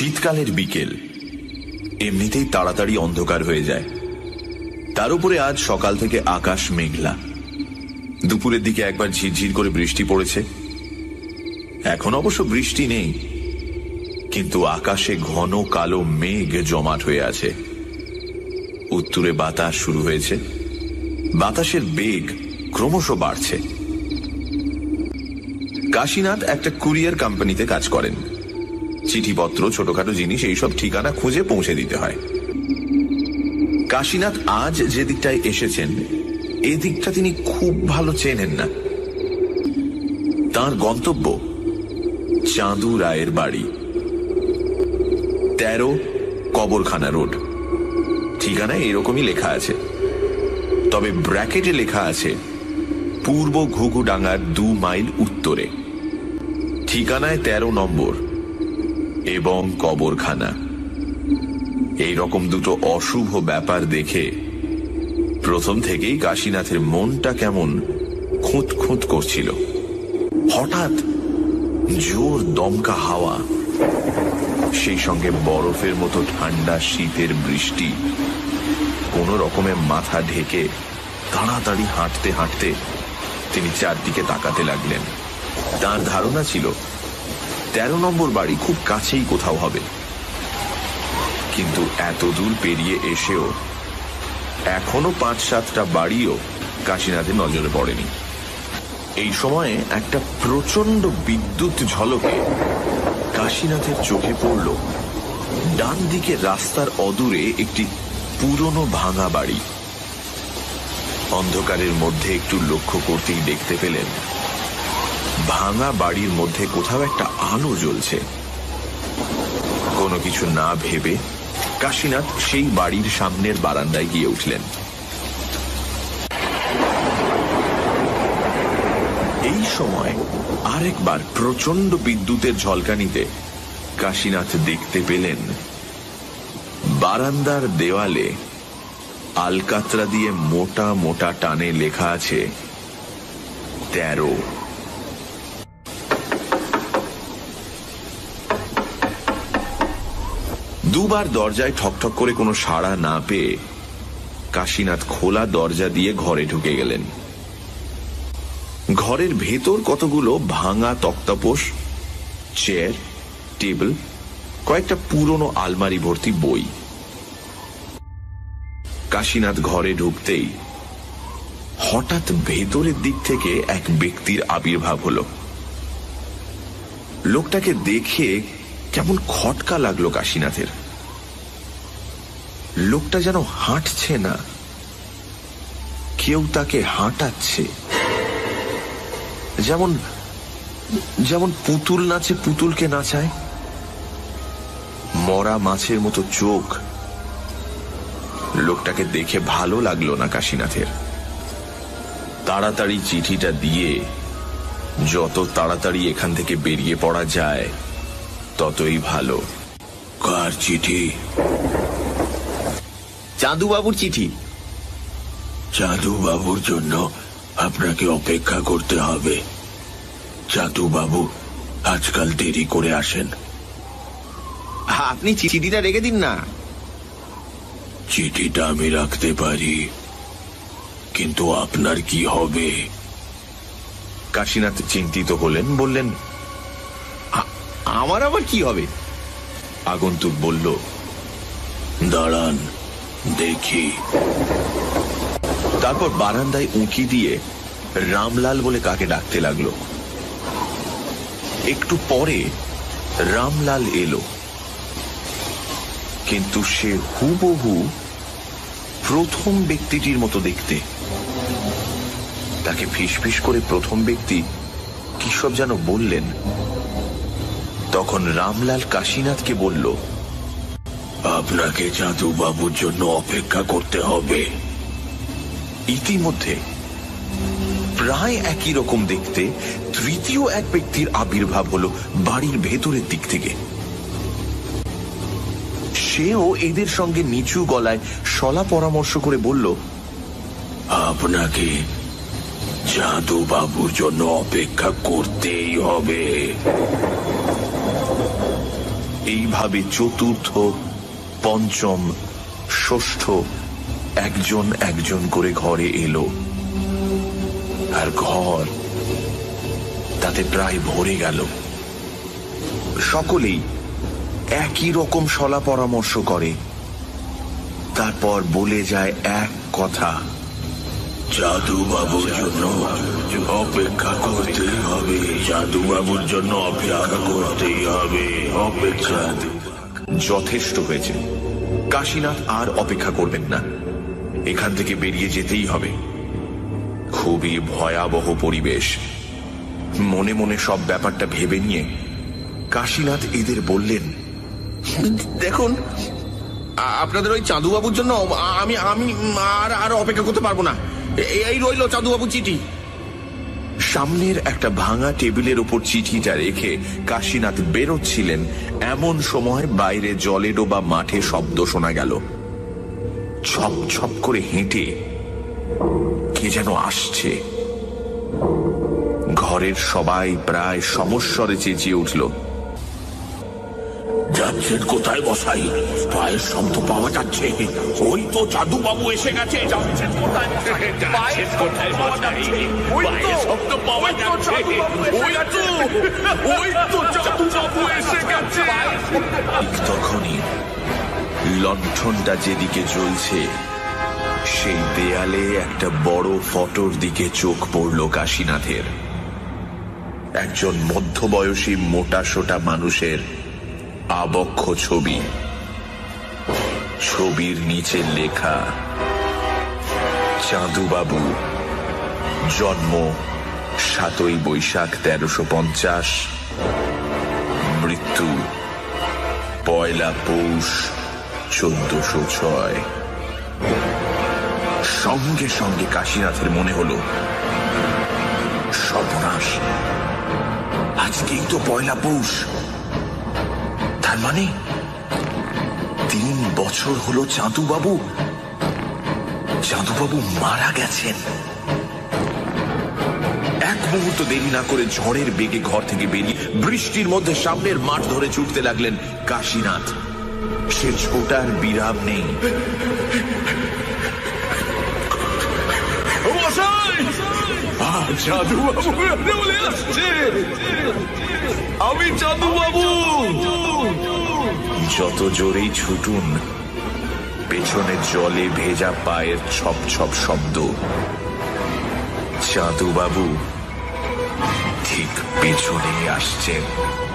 শীতকালের বিকেল, এমনিতেই তাড়াতাড়ি অন্ধকার হয়ে যায়। তার উপরে আজ সকাল থেকে আকাশ মেঘলা। দুপুরের দিকে একবার ঝিরঝির করে বৃষ্টি পড়েছে। এখন অবশ্য বৃষ্টি নেই, কিন্তু আকাশে ঘন কালো মেঘ জমাট হয়ে আছে। উত্তরে বাতাস শুরু হয়েছে। বাতাসের বেগ ক্রমশ বাড়ছে। কাশীনাথ একটা কুরিয়ার কোম্পানিতে কাজ করেন। চিঠিপত্র, ছোটখাটো জিনিস এইসব ঠিকানা খুঁজে পৌঁছে দিতে হয়। কাশীনাথ আজ যে দিকটায় এসেছেন, এই দিকটা তিনি খুব ভালো চেনেন না। তার গন্তব্য চাঁদু রায়ের বাড়ি, 13 কবরখানা রোড। ঠিকানায় এরকমই লেখা আছে, তবে ব্র্যাকেটে লেখা আছে পূর্ব ঘুঘুডাঙ্গার 2 মাইল উত্তরে। ঠিকানায় 13 নম্বর এবং কবরখানা। এই রকম দুটো অশুভ ব্যাপার দেখে প্রথম থেকেই কাশীনাথের মনটা কেমন খুঁত খুঁত করছিল। হঠাৎ জোর দমকা হাওয়া, সেই সঙ্গে বরফের মতো ঠান্ডা শীতের বৃষ্টি। কোন রকমে মাথা ঢেকে তাড়াতাড়ি হাঁটতে হাঁটতে তিনি চারদিকে তাকাতে লাগলেন। তার ধারণা ছিল 13 নম্বর বাড়ি খুব কাছেই কোথাও হবে, কিন্তু এত দূর পেরিয়ে এসেও এখনো 5-7টা বাড়িও কাশীনাথের নজরে পড়েনি। এই সময়ে একটা প্রচন্ড বিদ্যুৎ ঝলকে কাশীনাথের চোখে পড়ল ডান দিকে রাস্তার অদূরে একটি পুরনো ভাঙা বাড়ি। অন্ধকারের মধ্যে একটু লক্ষ্য করতেই দেখতে পেলেন ভাঙা বাড়ির মধ্যে কোথাও একটা আলো জ্বলছে। কোনো কিছু না ভেবে কাশীনাথ সেই বাড়ির সামনের বারান্দায় গিয়ে উঠলেন। এই সময় আরেকবার প্রচন্ড বিদ্যুতের ঝলকানিতে কাশীনাথ দেখতে পেলেন বারান্দার দেওয়ালে আলকাতরা দিয়ে মোটা মোটা টানে লেখা আছে 13। দুবার দরজায় ঠকঠক করে কোনো সাড়া না পেয়ে কাশীনাথ খোলা দরজা দিয়ে ঘরে ঢুকে গেলেন। ঘরের ভেতর কতগুলো ভাঙা তক্তাপোষ, চেয়ার, টেবিল, কয়েকটা পুরনো আলমারি ভর্তি বই। কাশীনাথ ঘরে ঢুকতেই হঠাৎ ভেতরের দিক থেকে এক ব্যক্তির আবির্ভাব হলো। লোকটাকে দেখে কেমন খটকা লাগলো কাশীনাথের। লোকটা যেন হাঁটছে না, কেউ তাকে হাঁটাচ্ছে। যেমন যেমন পুতুল নাচে পুতুলকে নাচায়। মরা মাছের মতো চোখ। লোকটাকে দেখে ভালো লাগলো না কাশীনাথের। তাড়াতাড়ি চিঠিটা দিয়ে যত তাড়াতাড়ি এখান থেকে বেরিয়ে পড়া যায় ততই ভালো। কার চিঠি? চাঁদুবাবুর চিঠি। চাঁদুবাবুর জন্য আপনাকে অপেক্ষা করতে হবে। চাঁদুবাবু আজকাল দেরি করে আসেন। আপনি চিঠিটা রেখে দিন না। চিঠিটা আমি রাখতে পারি, কিন্তু আপনার কি হবে? কাশীনাথ চিন্তিত হলেন, বললেন, আমার আবার কি হবে? আগন্তুক বলল, দাঁড়ান দেখি। তারপর বারান্দায় উঁকি দিয়ে রামলাল বলে কাকে ডাকতে লাগলো। একটু পরে রামলাল এলো, কিন্তু সে হুবহু প্রথম ব্যক্তিটির মতো দেখতে। তাকে ফিসফিস করে প্রথম ব্যক্তি কি সব যেন বললেন। তখন রামলাল কাশীনাথকে বলল, আপনাকে চাঁদুবাবুর জন্য অপেক্ষা করতে হবে। ইতিমধ্যে প্রায় একই রকম দেখতে তৃতীয় এক ব্যক্তির আবির্ভাব হলো বাড়ির ভেতরের দিক থেকে। সেও এদের সঙ্গে নিচু গলায় সলা পরামর্শ করে বলল, আপনাকে চাঁদুবাবুর জন্য অপেক্ষা করতেই হবে। এইভাবে চতুর্থ, পঞ্চম, ষষ্ঠ একজন একজন করে ঘরে এলো, আর ঘর তাতে প্রায় ভরে গেল। সকলেই একই রকম সলা পরামর্শ করে, তারপর বলে যায় এক কথা, জাদু বাবুর জন্য অপেক্ষা করতেই হবে, জাদু বাবুর জন্য অপেক্ষা করতেই হবে, অপেক্ষা। যথেষ্ট হয়েছে, কাশীনাথ আর অপেক্ষা করবেন না, এখান থেকে বেরিয়ে যেতেই হবে। খুবই ভয়াবহ পরিবেশ। মনে মনে সব ব্যাপারটা ভেবে নিয়ে কাশীনাথ এদের বললেন, দেখুন, আপনাদের ওই চাঁদুবাবুর জন্য আমি আমি আর অপেক্ষা করতে পারবো না। এই রইল চাঁদুবাবু চিঠি। সামনের একটা ভাঙা টেবিলের উপর চিঠিটা রেখে কাশীনাথ বেরোচ্ছিলেন, এমন সময় বাইরে জলে ডোবা মাঠে শব্দ শোনা গেল। ছপ ছপ করে হেঁটে কে যেন আসছে। ঘরের সবাই প্রায় সমস্বরে চেঁচিয়ে উঠল, যাচ্ছেন কোথায় মশাই? পায়ের শব্দ পাওয়া যাচ্ছে। ওই তো জাদু বাবু এসে গেছে। যাচ্ছেন কোথায় মশাই? পায়ের কোথায় মশাই? পায়ের শব্দ পাওয়া যাচ্ছে। ওই তো জাদু বাবু এসে গেছে। তখনই লণ্ঠনটা যেদিকে জ্বলছে সেই দেয়ালে একটা বড় ফটোর দিকে চোখ পড়ল কাশীনাথের। একজন মধ্যবয়সী মোটাসোটা মানুষের আবক্ষ ছবি। ছবির নিচে লেখা, চাঁদুবাবু, জন্ম ৭ই বৈশাখ ১৩৫০, মৃত্যু ১লা পৌষ ১৪০৬। সঙ্গে সঙ্গে কাশীনাথের মনে হলো, সর্বনাশ, আজকেই তো ১লা পৌষ। তার মানে ৩ বছর হলো চাঁদুবাবু মারা গেছেন। এক মুহূর্ত দেরি না করে ঝড়ের বেগে ঘর থেকে বেরিয়ে বৃষ্টির মধ্যে সামনের মাঠ ধরে ছুটতে লাগলেন কাশীনাথ। সে ছোটার বিরাম নেই। জাদুবাবু বলে আসছে, আমি জাদুবাবু। যত জোরেই ছুটুন, পেছনে জলে ভেজা পায়ের ছপ ছপ শব্দ। চাঁদুবাবু ঠিক পেছনে আসছেন।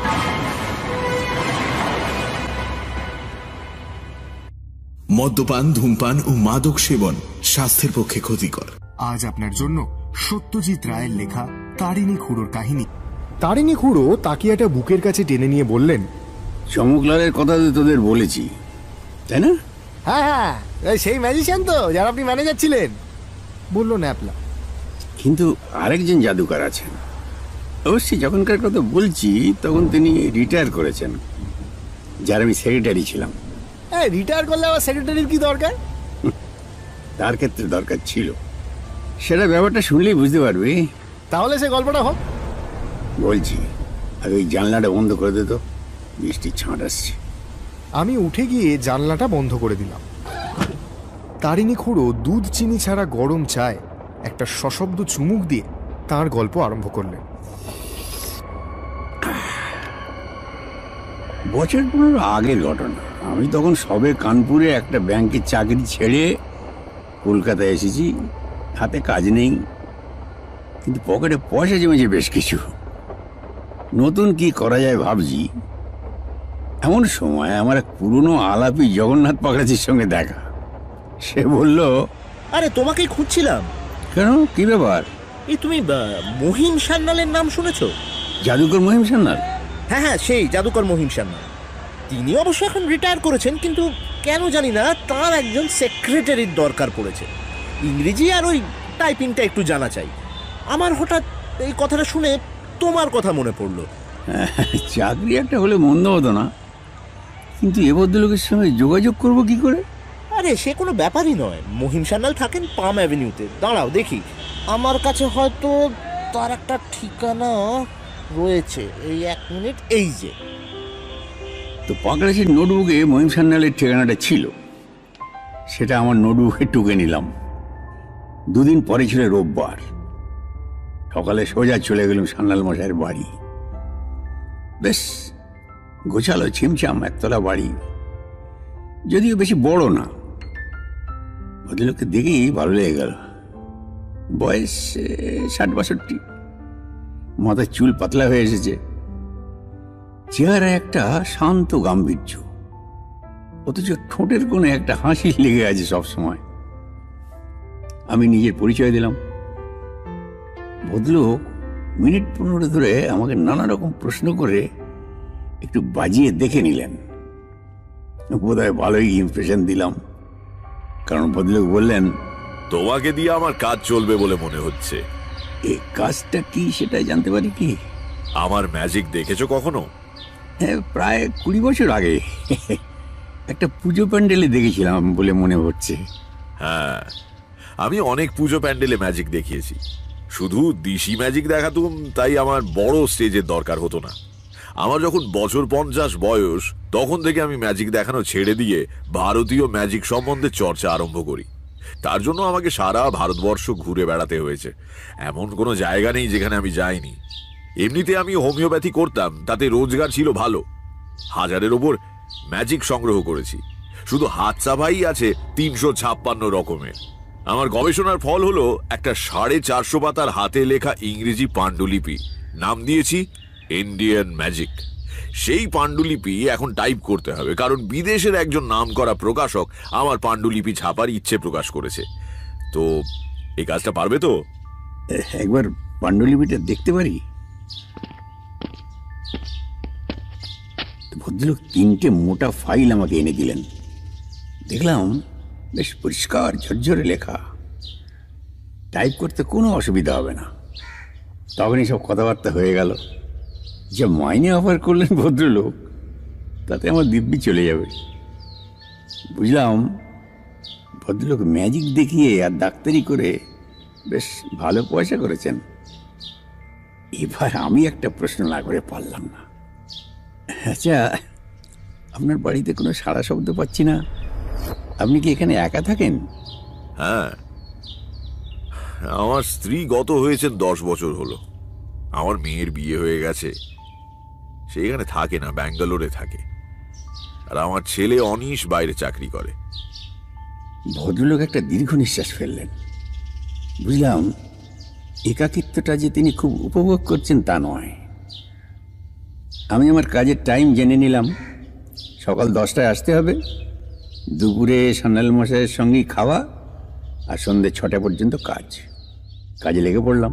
মদ্যপান, ধূমপান ও মাদক সেবন স্বাস্থ্যের পক্ষে ক্ষতিকর। আজ আপনার জন্য সত্যজিৎ রায়ের লেখা তারিণী খুড়োর কাহিনী। তারিণী খুড়ো তাকিয়াটা বুকের কাছে টেনে নিয়ে বললেন, চমকলালের কথা তো তোদের বলেছি, তাই না? হ্যাঁ হ্যাঁ, সেই ম্যাজিশিয়ান তো যার আপনি ম্যানেজার ছিলেন, বলল ন্যাপলা। কিন্তু আরেকজন জাদুকর আছেন। অবশ্যই যখনকার কথা বলছি তখন তিনি রিটায়ার করেছেন, যার আমি সেক্রেটারি ছিলাম। রিটায়ার করলে আবার সেক্রেটারির কি দরকার? তার ক্ষেত্রে দরকার ছিল, সেটা ব্যাপারটা শুনলেই বুঝতে পারবি। তাহলে সে গল্পটা হোক। বলছি, আগে ওই জানলাটা বন্ধ করে দে তো, বৃষ্টির ছাঁট আসছে। আমি উঠে গিয়ে জানলাটা বন্ধ করে দিলাম। তারিণী খুড়ো দুধ চিনি ছাড়া গরম চায় একটা সশব্দ চুমুক দিয়ে তার গল্প আরম্ভ করলেন। বছর ১৫ আগের ঘটনা। আমি তখন সবে কানপুরে একটা ব্যাংকের চাকরি ছেড়ে কলকাতায় এসেছি। হাতে কাজ নেই, কিন্তু পকেটে পয়সা জমেছে বেশ কিছু। নতুন কি করা যায় ভাবছি, এমন সময় আমার এক পুরনো আলাপি জগন্নাথ পাকড়াচির সঙ্গে দেখা। সে বলল, আরে তোমাকেই খুঁজছিলাম। কেন, কি ব্যাপার? এই তুমি মহিম সান্যালের নাম শুনেছ? জাদুকর মহিম সান্যাল? হ্যাঁ হ্যাঁ, সেই জাদুকর মহিম সান্যাল। তিনি অবশ্য এখন রিটায়ার করেছেন, কিন্তু কেন জানি না তার একজন সেক্রেটারির দরকার পড়েছে। ইংরেজি আর ওই টাইপিংটা একটু জানা চাই। আমার হঠাৎ এই কথাটা শুনে তোমার কথা মনে পড়লো। চাকরি একটা হলে মন্দ হতো না, কিন্তু এ ভদ্রলোকের সঙ্গে যোগাযোগ করবো কি করে? আরে সে কোনো ব্যাপারই নয়। মহিম সান্যাল থাকেন পাম অ্যাভিনিউতে। দাঁড়াও দেখি, আমার কাছে হয়তো তার একটা ঠিকানা রয়েছে। এই ১ মিনিট, এই যে তো পাকড়াশির নোটবুকে মহিম সান্যালের ঠিকানাটা ছিল, সেটা আমার নোটবুকে টুকে নিলাম। দুদিন পরে ছিল রোববার। সকালে সোজা চলে গেলাম সান্যাল মশাইয়ের বাড়ি। বেশ গোছালো ছিমছাম একতলা বাড়ি, যদিও বেশি বড় না। ভদ্রলোককে দেখেই ভালো লেগে গেল। বয়স 60-62, মাথায় চুল পাতলা হয়ে এসেছে, চেহারা একটা শান্ত গাম্ভীর্য, অথচ ঠোঁটের কোণে একটা হাসি লেগে আছে সবসময়। আমি নিজের পরিচয় দিলাম। ভদ্রলোক মিনিট 15 ধরে আমাকে নানা রকম প্রশ্ন করে একটু বাজিয়ে দেখে নিলেন। বোধহয় ভালোই ইমপ্রেশন দিলাম, কারণ ভদ্রলোক বললেন, তোমাকে দিয়ে আমার কাজ চলবে বলে মনে হচ্ছে। এই কাজটা কি সেটাই জানতে পারি কি? আমার ম্যাজিক দেখেছো কখনো? হ্যাঁ, প্রায় 20 বছর আগে একটা পুজো প্যান্ডেলে দেখেছিলাম বলে মনে হচ্ছে। হ্যাঁ, আমি অনেক পুজো প্যান্ডেলে ম্যাজিক দেখিয়েছি। শুধু দিশি ম্যাজিক দেখাতুম, তাই আমার বড় স্টেজের দরকার হতো না। আমার যখন বছর 50 বয়স, তখন থেকে আমি ম্যাজিক দেখানো ছেড়ে দিয়ে ভারতীয় ম্যাজিক সম্বন্ধে চর্চা আরম্ভ করি। তার জন্য আমাকে সারা ভারতবর্ষ ঘুরে বেড়াতে হয়েছে। এমন কোনো জায়গা নেই যেখানে আমি যাইনি। এমনিতে আমি হোমিওপ্যাথি করতাম, তাতে রোজগার ছিল ভালো। 1000-এর ওপর ম্যাজিক সংগ্রহ করেছি। শুধু হাত সাফাই আছে 356 রকমের। আমার গবেষণার ফল হলো একটা 450 পাতার হাতে লেখা ইংরেজি পাণ্ডুলিপি, নাম দিয়েছি ইন্ডিয়ান ম্যাজিক। সেই পাণ্ডুলিপি এখন টাইপ করতে হবে, কারণ বিদেশের একজন নামকরা প্রকাশক আমার পাণ্ডুলিপি ছাপার ইচ্ছে প্রকাশ করেছে। তো এই কাজটা পারবে তো? একবার পাণ্ডুলিপিটা দেখতে পারি? ভদ্রলোক 3টে মোটা ফাইল আমাকে এনে দিলেন। দেখলাম বেশ পরিষ্কার ঝরঝরে লেখা, টাইপ করতে কোনো অসুবিধা হবে না। তখনই সব কথাবার্তা হয়ে গেল। যে মাইনে অফার করলেন ভদ্রলোক, তাতে আমার দিব্যি চলে যাবে। বুঝলাম ভদ্রলোক ম্যাজিক দেখিয়ে আর ডাক্তারি করে বেশ ভালো পয়সা করেছেন। এবার আমি একটা প্রশ্ন না করে পারলাম না। আচ্ছা, আপনার বাড়িতে কোনো সাড়া শব্দ পাচ্ছি না। আপনি কি এখানে একা থাকেন? হ্যাঁ, আমার স্ত্রী গত হয়েছেন 10 বছর হলো। আমার মেয়ের বিয়ে হয়ে গেছে, সে এখানে থাকে না, ব্যাঙ্গালোরে থাকে। আর আমার ছেলে অনিশ বাইরে চাকরি করে। ভদ্রলোক একটা দীর্ঘ নিঃশ্বাস ফেললেন। বুঝলাম একাকিত্বটা যে তিনি খুব উপভোগ করছেন তা নয়। আমি আমার কাজের টাইম জেনে নিলাম। সকাল 10টায় আসতে হবে, দুপুরে সান্যাল মশাইয়ের সঙ্গেই খাওয়া, আর সন্ধ্যে 6টা পর্যন্ত কাজ। কাজে লেগে পড়লাম।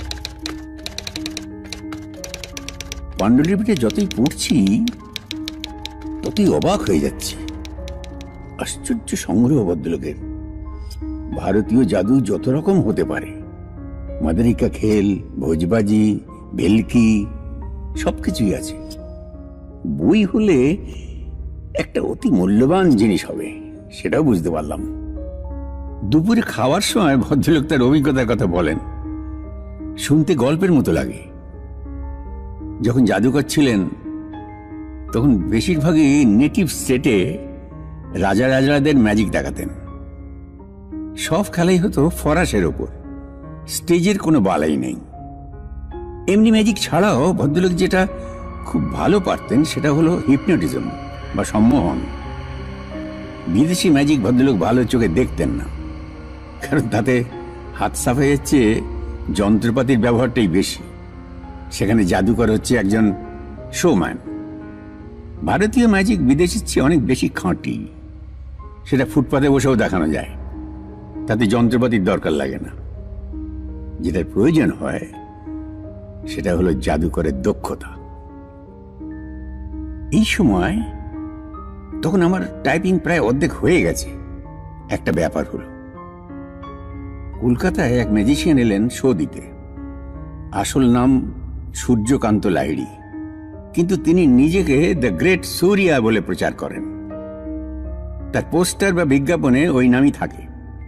পাণ্ডুলিপিটা যতই পড়ছি ততই অবাক হয়ে যাচ্ছে। আশ্চর্য সংগ্রহ ভদ্রলোকের। ভারতীয় জাদু যত রকম হতে পারে, মাদারিকা খেল, ভোজবাজি, ভেলকি, সবকিছুই আছে। বই হলে একটা অতি মূল্যবান জিনিস হবে, সেটাও বুঝতে পারলাম। দুপুরে খাওয়ার সময় ভদ্রলোক তার অভিজ্ঞতার কথা বলেন। শুনতে গল্পের মতো লাগে। যখন জাদুকর ছিলেন তখন বেশিরভাগই নেটিভ স্টেটে রাজা রাজাদের ম্যাজিক দেখাতেন। সব খেলাই হতো ফরাসের ওপর, স্টেজের কোনো বালাই নেই। এমনি ম্যাজিক ছাড়াও ভদ্রলোক যেটা খুব ভালো পারতেন সেটা হলো হিপনোটিজম বা সম্মোহন। বিদেশি ম্যাজিক ভদ্রলোক ভালো চোখে দেখতেন না, কারণ তাতে হাত সাফাইয়ের চেয়ে যন্ত্রপাতির ব্যবহারটাই বেশি। সেখানে জাদুকর হচ্ছে একজন শোম্যান। ভারতীয় ম্যাজিক বিদেশির চেয়ে অনেক বেশি খাঁটি। সেটা ফুটপাতে বসেও দেখানো যায়, তাতে যন্ত্রপাতির দরকার লাগে না। যেটার প্রয়োজন হয় সেটা হলো জাদুকরের দক্ষতা। এই সময় তখন আমার টাইপিং প্রায় অর্ধেক হয়ে গেছে। একটা ব্যাপার হলো, কলকাতায় এক ম্যাজিশিয়ান এলেন শো দিতে। আসল নাম সূর্যকান্ত লাহিড়ী, কিন্তু তিনি নিজেকে দ্য গ্রেট সূর্যা বলে প্রচার করেন। তার পোস্টার বা বিজ্ঞাপনে ওই নামই থাকে।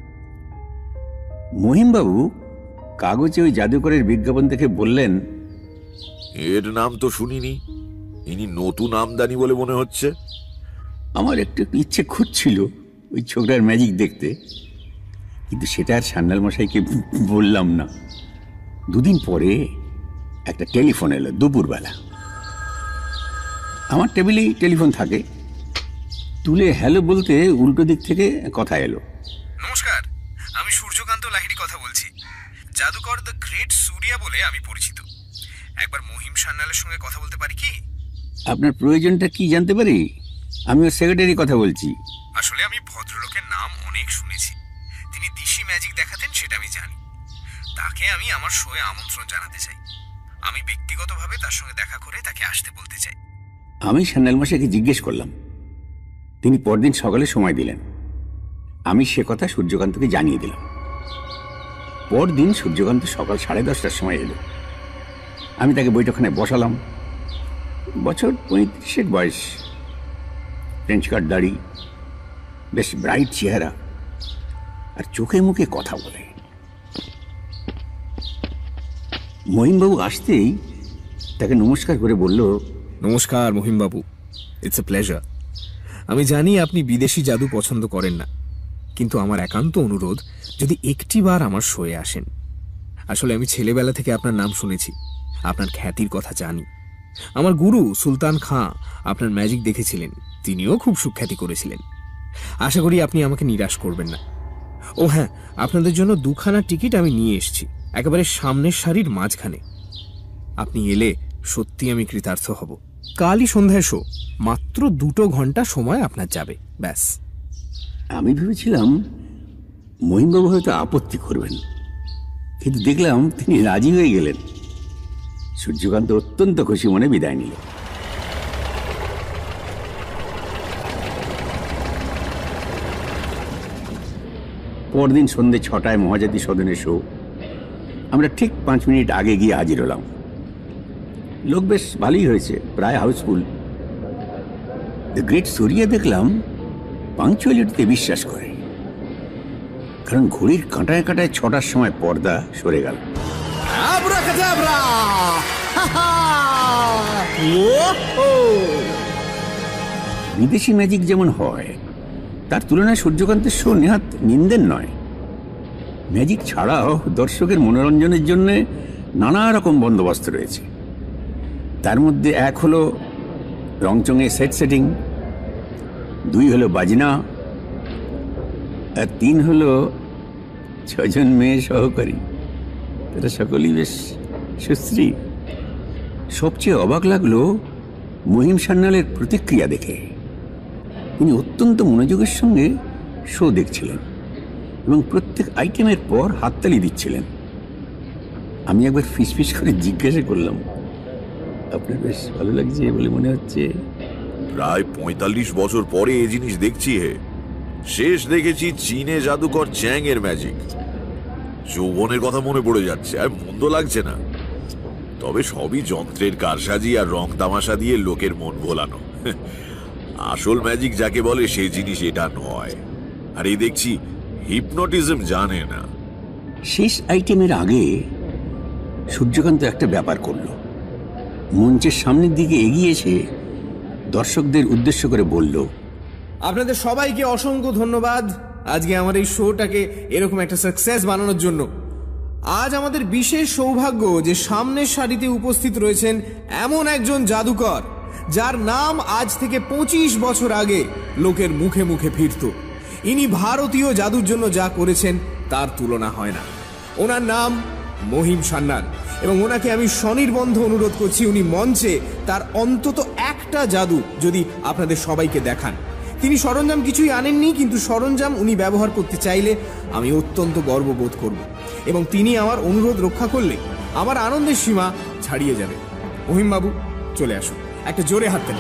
মহিমবাবু কাগজে ওই জাদুকরের বিজ্ঞাপন দেখে বললেন, এর নাম তো শুনিনি। ইনি নতুন আমদানি বলে মনে হচ্ছে। আমার একটু ইচ্ছে খুঁজছিল ওই ছোকরার ম্যাজিক দেখতে, কিন্তু সেটা আর সান্যাল মশাইকে বললাম না। দুদিন পরে একটা টেলিফোন এলো দুপুরবেলা। আমার টেবিলেই টেলিফোন থাকে। তুলে হ্যালো বলতে উল্টো দিক থেকে কথা এলো। নমস্কার, আমি সূর্যকান্ত লাহিড়ী কথা বলছি। জাদুকর দ্য গ্রেট সূর্যা বলে আমি পরিচিত। একবার মহিম সান্যালের সঙ্গে কথা বলতে পারি কি? আপনার প্রয়োজনটা কি জানতে পারি? আমি ওর সেক্রেটারি কথা বলছি। আসলে আমি ভদ্রলোকের নাম অনেক শুনেছি। তিনি দিশি ম্যাজিক দেখাতেন সেটা আমি জানি। তাকে আমি আমার শোয়ে আমন্ত্রণ জানাতে চাই। আমি ব্যক্তিগতভাবে তার সঙ্গে দেখা করে তাকে আসতে বলতে চাই। আমি সান্যাল মশাইকে জিজ্ঞেস করলাম। তিনি পরদিন সকালে সময় দিলেন। আমি সে কথা সূর্যকান্তকে জানিয়ে দিলাম। পরদিন সূর্যকান্ত সকাল 10:30টার সময় এলো। আমি তাকে বৈঠকখানায় বসালাম। বছর 35 বয়স, ফ্রেঞ্চ কাট দাড়ি, বেশ ব্রাইট চেহারা, আর চোখে মুখে কথা বলে। মহিমবাবু আসতেই তাকে নমস্কার করে বলল, নমস্কার মহিমবাবু, ইটস এ প্লেজার। আমি জানি আপনি বিদেশি জাদু পছন্দ করেন না, কিন্তু আমার একান্ত অনুরোধ যদি একটিবার আমার শোয়ে আসেন। আসলে আমি ছেলেবেলা থেকে আপনার নাম শুনেছি, আপনার খ্যাতির কথা জানি। আমার গুরু সুলতান খাঁ আপনার ম্যাজিক দেখেছিলেন, তিনিও খুব সুখ্যাতি করেছিলেন। আশা করি আপনি আমাকে নিরাশ করবেন না। ও হ্যাঁ, আপনাদের জন্য 2খানা টিকিট আমি নিয়ে এসেছি, একেবারে সামনের সারির মাঝখানে। আপনি এলে সত্যি আমি কৃতার্থ হব। কালই সন্ধ্যায় শো, মাত্র 2 ঘন্টা সময় আপনার যাবে, ব্যাস। আমি ভেবেছিলাম মহিমবাবু হয়তো আপত্তি করবেন, কিন্তু দেখলাম তিনি রাজি হয়ে গেলেন। সূর্যকান্ত অত্যন্ত খুশি মনে বিদায় নিল। পরদিন সন্ধ্যে 6টায় মহাজাতি সদনের শো। আমরা ঠিক 5 মিনিট আগে গিয়ে হাজির হলাম। লোক বেশ ভালোই হয়েছে, প্রায় হাউসফুল। দ্য গ্রেট সূর্যা দেখলাম পাংচুয়ালিটিতে বিশ্বাস করে, কারণ ঘড়ির কাঁটায় কাঁটায় 6টার সময় পর্দা সরে গেল। বিদেশি ম্যাজিক যেমন হয়, তার তুলনায় সূর্যকান্তের শো নেহাত নিন্দের নয়। ম্যাজিক ছাড়াও দর্শকের মনোরঞ্জনের জন্য নানা রকম বন্দোবস্ত রয়েছে। তার মধ্যে 1 হলো রংচঙে সেট সেটিং, 2 হলো বাজনা, আর 3 হলো 6 জন মেয়ে সহকারী। তারা সকলেই বেশ সুশ্রী। সবচেয়ে অবাক লাগলো মহিম সান্যালের প্রতিক্রিয়া দেখে। তিনি অত্যন্ত মনোযোগের সঙ্গে শো দেখছিলেন এবং প্রত্যেক আইটেমের পর হাততালি দিচ্ছিলেন। আমি একবার ফিসফিস করে জিজ্ঞাসা করলাম, আপনার বেশ ভালো লাগছে বলে মনে হচ্ছে? প্রায় 45 বছর পরে এই জিনিস দেখছি হে। শেষ দেখেছি চীনে জাদুকর চ্যাং এর ম্যাজিক। যৌবনের কথা মনে পড়ে যাচ্ছে, আর মন্দ লাগছে না। তবে সবই যন্ত্রের কারসাজি আর রং তামাশা দিয়ে লোকের মন ভোলানো। আসল ম্যাজিক যাকে বলে সে জিনিস এটা নয়। আর এই দেখছি হিপনোটিজম জানে না। শেষ আইটেমের আগে সূর্যকান্ত একটা ব্যাপার করল। মঞ্চের সামনের দিকে এগিয়ে এসে দর্শকদের উদ্দেশ্য করে বলল, আপনাদের সবাইকে অসংখ্য ধন্যবাদ আজকে আমার এই শোটাকে এরকম একটা সাকসেস বানানোর জন্য। আজ আমাদের বিশেষ সৌভাগ্য যে সামনের সারিতে উপস্থিত রয়েছেন এমন একজন জাদুকর যার নাম আজ থেকে 25 বছর আগে লোকের মুখে মুখে ফিরত। ইনি ভারতীয় জাদুর জন্য যা করেছেন তার তুলনা হয় না। ওনার নাম মহিম সান্যাল, এবং ওনাকে আমি স্বনির্বন্ধ অনুরোধ করছি উনি মঞ্চে তার অন্তত একটা জাদু যদি আপনাদের সবাইকে দেখান। তিনি সরঞ্জাম কিছুই আনেননি, কিন্তু সরঞ্জাম উনি ব্যবহার করতে চাইলে আমি অত্যন্ত গর্ববোধ করব, এবং তিনি আমার অনুরোধ রক্ষা করলে আমার আনন্দের সীমা ছাড়িয়ে যাবে। মহিমবাবু চলে আসুন, একটা জোরে হাততালি।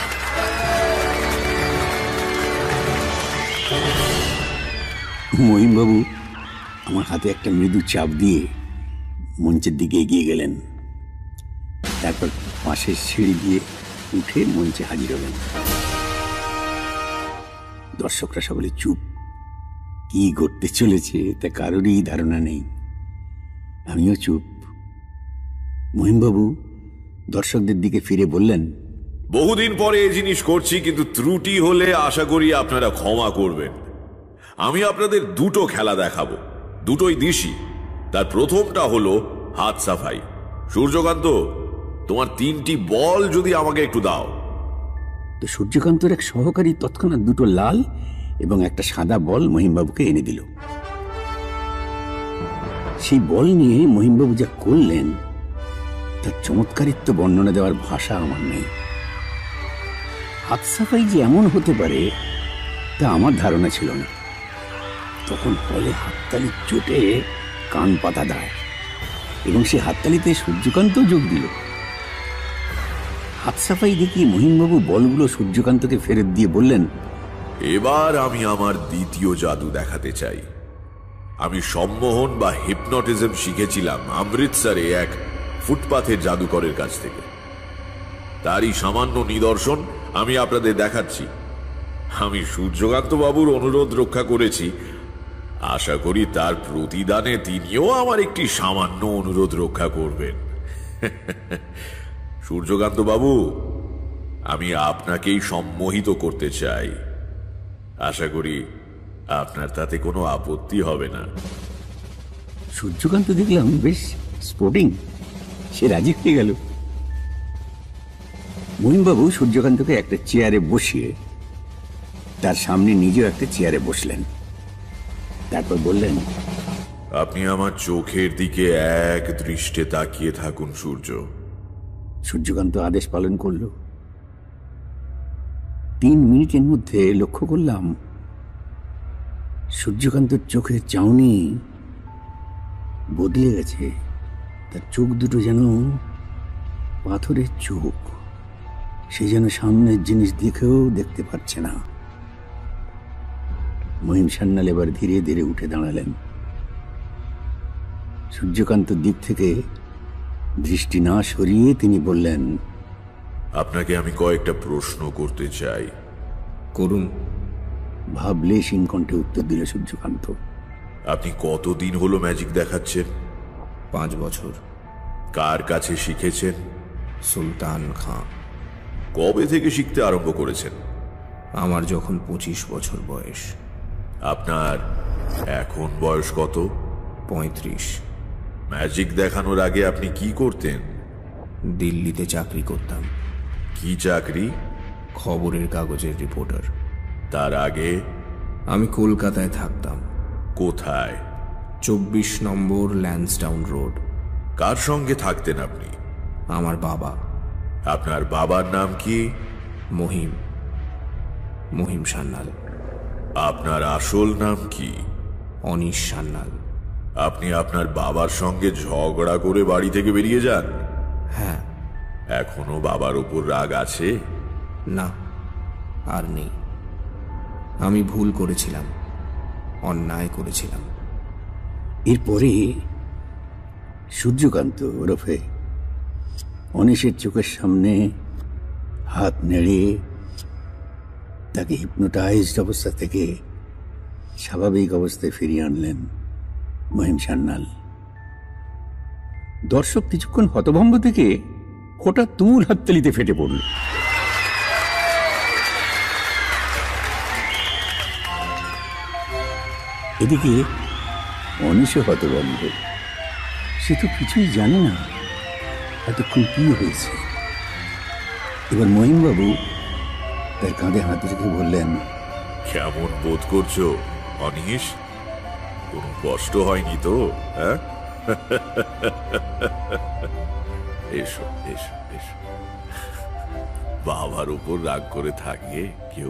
মহিমবাবু আমার হাতে একটা মৃদু চাপ দিয়ে মঞ্চের দিকে এগিয়ে গেলেন। তারপর পাশের সিঁড়ি দিয়ে উঠে মঞ্চে হাজির হলেন। দর্শকরা সকলে চুপ। কি ঘটতে চলেছে তা কারোরই ধারণা নেই। আমিও চুপ। মহিমবাবু দর্শকদের দিকে ফিরে বললেন, বহুদিন পরে এই জিনিস করছি, কিন্তু ত্রুটি হলে আশা করি আপনারা ক্ষমা করবেন। আমি আপনাদের দুটো খেলা দেখাবো, দুটোই দিশি। তার প্রথমটা হলো হাত সাফাই। সূর্যকান্ত, তোমার 3টি বল যদি আমাকে একটু দাও। তো সূর্যকান্তর এক সহকারী তৎক্ষণাৎ দুটো লাল এবং একটা সাদা বল মহিমবাবুকে এনে দিল। সেই বল নিয়ে মহিমবাবু যা করলেন তার চমৎকারিত্ব বর্ণনা দেওয়ার ভাষা আমার নেই। হাত সাফাই যে এমন হতে পারে তা আমার ধারণা ছিল না। তখন বলে হাততালির চোটে কান পাতা দেয় এবং সে হাততালিতে সূর্যকান্ত যোগ দিল। হাত সাফাই দেখি মহিমবাবু বলগুলো সূর্যকান্তকে ফেরত দিয়ে বললেন, এবার আমি আমার দ্বিতীয় জাদু দেখাতে চাই। আমি সম্মোহন বা হিপনোটিজম শিখেছিলাম অমৃতসরে এক ফুটপাথের জাদুকরের কাছ থেকে। তারই সামান্য নিদর্শন আমি আপনাদের দেখাচ্ছি। আমি সূর্যকান্ত বাবুর অনুরোধ রক্ষা করেছি, আশা করি তার প্রতিদানে তিনিও আমার একটি সামান্য অনুরোধ রক্ষা করবেন। সূর্যকান্ত বাবু, আমি আপনাকেই সম্মোহিত করতে চাই। আশা করি আপনার তাতে কোনো আপত্তি হবে না। সূর্যকান্ত দেখলাম বেশ স্পোর্টিং, সে রাজি হয়ে গেল। মহিমবাবু সূর্যকান্তকে একটা চেয়ারে বসিয়ে তার সামনে নিজেও একটা চেয়ারে বসলেন। তারপর বললেন, আপনি আমার চোখের দিকে এক দৃষ্টে তাকিয়ে থাকুন সূর্য। সূর্যকান্ত আদেশ পালন করল। 3 মিনিটের মধ্যে লক্ষ্য করলাম সূর্যকান্তর চোখের চাউনি বদলে গেছে। তার চোখ দুটো যেন পাথরের চোখ, সে যেন সামনের জিনিস দেখেও দেখতে পাচ্ছে না। মহিম সান্যাল এবার ধীরে ধীরে উঠে দাঁড়ালেন। সূর্যকান্তর দিক থেকে দৃষ্টি না সরিয়ে তিনি বললেন, আপনাকে আমি কয়েকটা প্রশ্ন করতে চাই। করুন। ভাবলে কণ্ঠে উত্তর দিল সূর্যকান্ত। আপনি কতদিন হলো ম্যাজিক দেখাচ্ছেন? 5 বছর। কার কাছে শিখেছেন? সুলতান খাঁ। কবে থেকে শিখতে আরম্ভ করেছেন? আমার যখন 25 বছর বয়স। আপনার এখন বয়স কত? 35। ম্যাজিক দেখানোর আগে আপনি কি করতেন? দিল্লিতে চাকরি করতাম। কি চাকরি? খবরের কাগজের রিপোর্টার। তার আগে? আমি কলকাতায় থাকতাম। কোথায়? 24 নম্বর ল্যান্সডাউন রোড। কার সঙ্গে থাকতেন আপনি? আমার বাবা। আপনার বাবার নাম কি? মহিম সান্যাল। আপনার আসল নাম কি? অনিশ সান্যাল। আপনি আপনার বাবার সঙ্গে ঝগড়া করে বাড়ি থেকে বেরিয়ে যান? হ্যাঁ। এখনো বাবার উপর রাগ আছে? না, আর নেই। আমি ভুল করেছিলাম, অন্যায় করেছিলাম। এরপরে সূর্যকান্ত ওরফে অনিশের চোখের সামনে হাত নেড়ে তাকে হিপনোটাইজড অবস্থা থেকে স্বাভাবিক অবস্থায় ফিরিয়ে আনলেন মহিম সান্যাল। দর্শক কিছুক্ষণ হতভম্ব থেকে হঠাৎ তুমুল হাততালিতে ফেটে পড়ল। এদিকে অনিশও হতভম্ব। সে তো কিছুই জানে না এতক্ষণ কি হয়েছে। এবার মহিমবাবু তার কাঁধে হাত রেখে বললেন, কেমন বোধ করছো অনিশ? কোনো কষ্ট হয়নি তো? হ্যাঁ? এসো এসো এসো। বাবার উপর রাগ করে থাকে কেউ?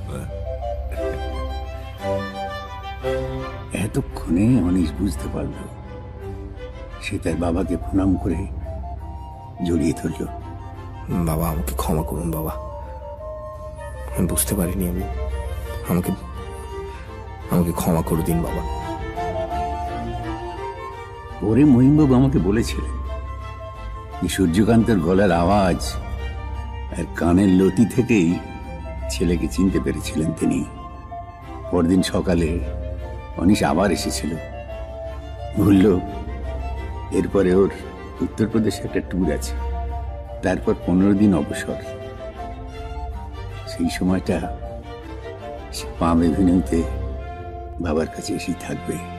এতক্ষণে অনিশ বুঝতে পারল। সে তার বাবাকে প্রণাম করে জড়িয়ে ধরল। বাবা, আমাকে ক্ষমা করুন বাবা, আমি বুঝতে পারিনি। আমাকে ক্ষমা করে দিন বাবা। পরে মহিমবাবু আমাকে বলেছিলেন যে সূর্যকান্তের গলার আওয়াজ আর কানের লতি থেকেই ছেলেকে চিনতে পেরেছিলেন তিনি। পরদিন সকালে অনিশ আবার এসেছিল, বলল এরপরে ওর উত্তরপ্রদেশে একটা ট্যুর আছে, তারপর 15 দিন অবসর। সেই সময়টা সে পাম এভিনিউতে বাবার কাছে এসেই থাকবে।